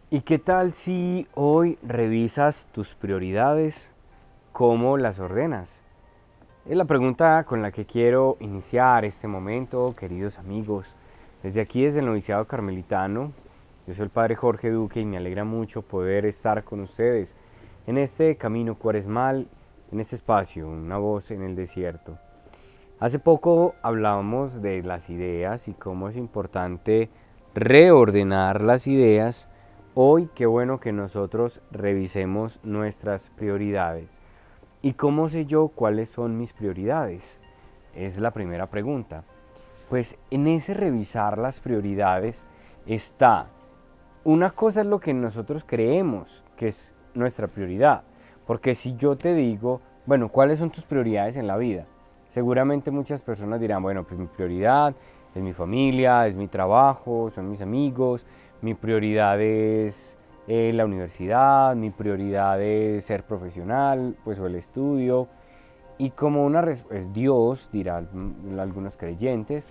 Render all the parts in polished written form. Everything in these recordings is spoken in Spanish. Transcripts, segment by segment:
¿Y qué tal si hoy revisas tus prioridades? ¿Cómo las ordenas? Es la pregunta con la que quiero iniciar este momento, queridos amigos. Desde aquí, desde el Noviciado Carmelitano, yo soy el Padre Jorge Duque y me alegra mucho poder estar con ustedes en este camino cuaresmal, en este espacio, una voz en el desierto. Hace poco hablábamos de las ideas y cómo es importante reordenar las ideas. Hoy, qué bueno que nosotros revisemos nuestras prioridades. ¿Y cómo sé yo cuáles son mis prioridades? Es la primera pregunta. Pues en ese revisar las prioridades está, una cosa es lo que nosotros creemos que es nuestra prioridad. Porque si yo te digo, bueno, ¿cuáles son tus prioridades en la vida? Seguramente muchas personas dirán, bueno, pues mi prioridad es mi familia, es mi trabajo, son mis amigos, mi prioridad es la universidad, mi prioridad es ser profesional, pues o el estudio. Y como una es Dios, dirán algunos creyentes.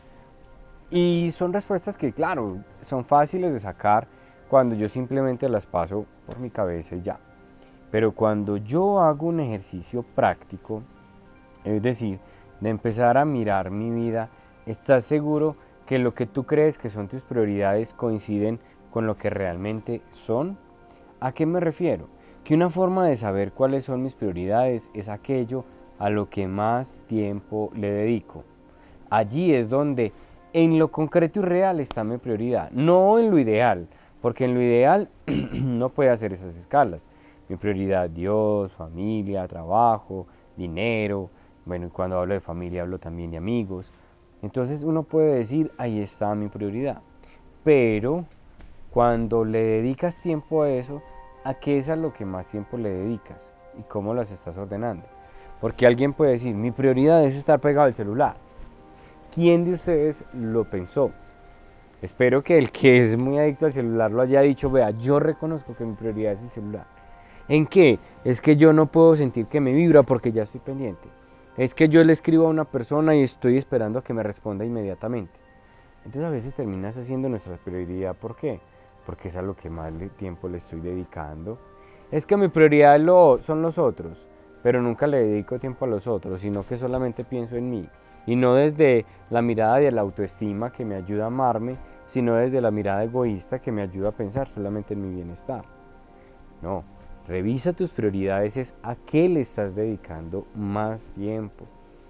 Y son respuestas que, claro, son fáciles de sacar cuando yo simplemente las paso por mi cabeza y ya. Pero cuando yo hago un ejercicio práctico, es decir, de empezar a mirar mi vida, ¿estás seguro que lo que tú crees que son tus prioridades coinciden con lo que realmente son? ¿A qué me refiero? Que una forma de saber cuáles son mis prioridades es aquello a lo que más tiempo le dedico. Allí es donde en lo concreto y real está mi prioridad, no en lo ideal, porque en lo ideal no puede hacer esas escalas. Mi prioridad, Dios, familia, trabajo, dinero. Bueno, y cuando hablo de familia hablo también de amigos. Entonces uno puede decir, ahí está mi prioridad. Pero cuando le dedicas tiempo a eso, ¿a qué es a lo que más tiempo le dedicas? ¿Y cómo las estás ordenando? Porque alguien puede decir, mi prioridad es estar pegado al celular. ¿Quién de ustedes lo pensó? Espero que el que es muy adicto al celular lo haya dicho, vea, yo reconozco que mi prioridad es el celular. ¿En qué? Es que yo no puedo sentir que me vibra porque ya estoy pendiente. Es que yo le escribo a una persona y estoy esperando a que me responda inmediatamente. Entonces a veces terminas haciendo nuestra prioridad. ¿Por qué? Porque es a lo que más tiempo le estoy dedicando. Es que mi prioridad son los otros, pero nunca le dedico tiempo a los otros, sino que solamente pienso en mí. Y no desde la mirada de la autoestima que me ayuda a amarme, sino desde la mirada egoísta que me ayuda a pensar solamente en mi bienestar. No, revisa tus prioridades, es a qué le estás dedicando más tiempo.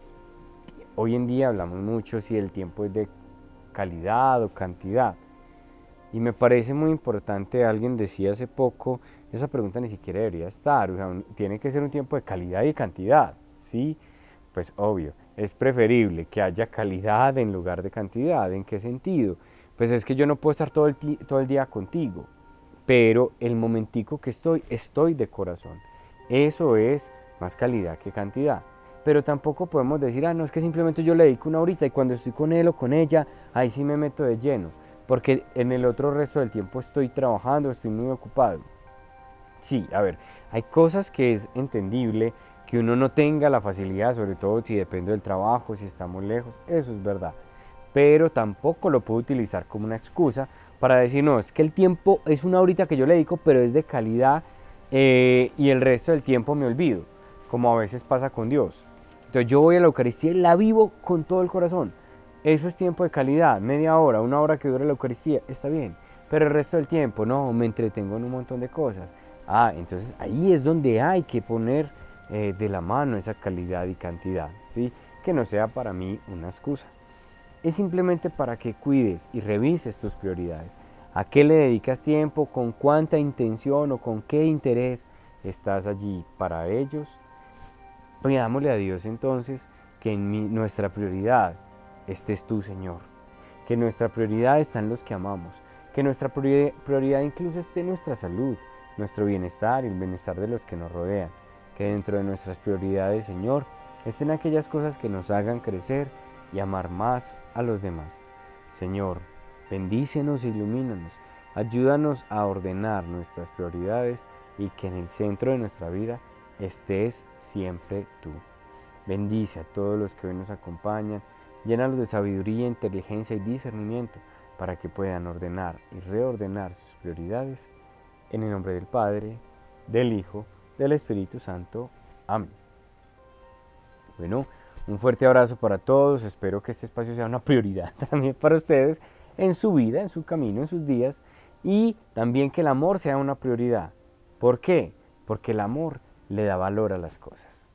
Hoy en día hablamos mucho si el tiempo es de calidad o cantidad. Y me parece muy importante, alguien decía hace poco, esa pregunta ni siquiera debería estar, o sea, tiene que ser un tiempo de calidad y cantidad, ¿sí? Pues obvio, es preferible que haya calidad en lugar de cantidad. ¿En qué sentido? Pues es que yo no puedo estar todo el día contigo, pero el momentico que estoy de corazón. Eso es más calidad que cantidad. Pero tampoco podemos decir, no, es que simplemente yo le dedico una horita y cuando estoy con él o con ella, ahí sí me meto de lleno, porque en el otro resto del tiempo estoy trabajando, estoy muy ocupado. Sí, a ver, hay cosas que es entendible que uno no tenga la facilidad, sobre todo si depende del trabajo, si estamos lejos, eso es verdad. Pero tampoco lo puedo utilizar como una excusa para decir, no, es que el tiempo es una horita que yo le dedico, pero es de calidad y el resto del tiempo me olvido, como a veces pasa con Dios. Entonces yo voy a la Eucaristía y la vivo con todo el corazón. Eso es tiempo de calidad, media hora, una hora que dure la Eucaristía, está bien. Pero el resto del tiempo, no, me entretengo en un montón de cosas. Entonces ahí es donde hay que poner de la mano esa calidad y cantidad, ¿sí? Que no sea para mí una excusa. Es simplemente para que cuides y revises tus prioridades. ¿A qué le dedicas tiempo? ¿Con cuánta intención o con qué interés estás allí para ellos? Pidámosle a Dios entonces que en nuestra prioridad estés tú, Señor. Que nuestra prioridad está en los que amamos. Que nuestra prioridad incluso esté en nuestra salud, nuestro bienestar y el bienestar de los que nos rodean. Que dentro de nuestras prioridades, Señor, estén aquellas cosas que nos hagan crecer y amar más a los demás. Señor, bendícenos e ilumínanos. Ayúdanos a ordenar nuestras prioridades y que en el centro de nuestra vida estés siempre tú. Bendice a todos los que hoy nos acompañan, llénalos de sabiduría, inteligencia y discernimiento para que puedan ordenar y reordenar sus prioridades En el nombre del Padre, del Hijo, del Espíritu Santo. Amén. Bueno, un fuerte abrazo para todos. Espero que este espacio sea una prioridad también para ustedes en su vida, en su camino, en sus días. Y también que el amor sea una prioridad. ¿Por qué? Porque el amor le da valor a las cosas.